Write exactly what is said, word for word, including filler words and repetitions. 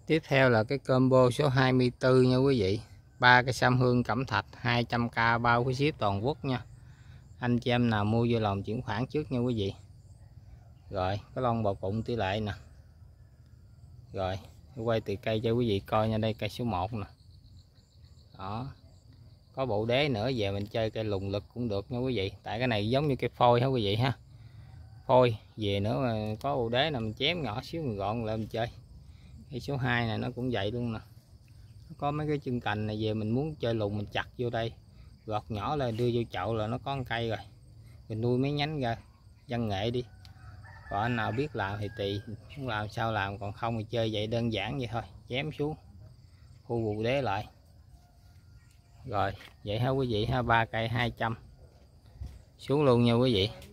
Tiếp theo là cái combo số hai mươi tư nha quý vị. Ba cái sam hương cẩm thạch hai trăm k bao cái ship toàn quốc nha. Anh chị em nào mua vô lòng chuyển khoản trước nha quý vị. Rồi cái lon bầu cụng tỷ lệ nè. Rồi quay từ cây cho quý vị coi nha, đây cây số một nè. Đó. Có bộ đế nữa, về mình chơi cây lùng lực cũng được nha quý vị. Tại cái này giống như cây phôi hả quý vị ha. Phôi về nữa mà có bộ đế là mình chém nhỏ xíu mình gọn lại mình chơi. Cây số hai này nó cũng vậy luôn nè. Có mấy cái chân cành này về mình muốn chơi lùng mình chặt vô đây, gọt nhỏ lên đưa vô chậu là nó có một cây rồi. Mình nuôi mấy nhánh ra văn nghệ đi. Còn anh nào biết làm thì tùy, muốn làm sao làm, còn không thì chơi vậy đơn giản vậy thôi, chém xuống khu bù đế lại. Rồi vậy ha quý vị ha, ba cây hai trăm xuống luôn nha quý vị.